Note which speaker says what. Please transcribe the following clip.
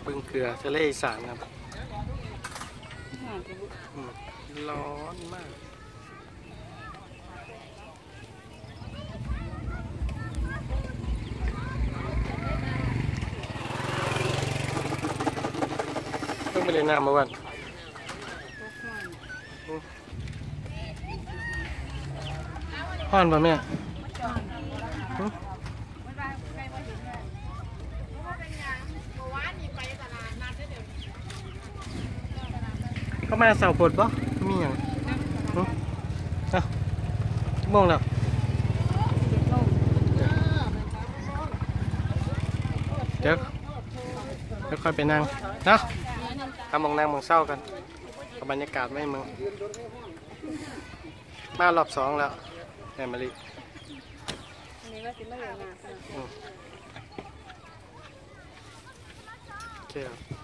Speaker 1: บึงเกลือทะเลอีสานครับร้อนมากเพิ่งไปเล่นน้ำเมื่อวันฮ้อนป่ะแม่เขามาเสาปดบ่มีอย่างโมงแล้วเดี๋ยวค่อยไปนั่งเนาะทำมองนั่งมองเศร้ากันกับบรรยากาศไม่มึงมารอบ2แล้วแม่มะลิโอเคครับ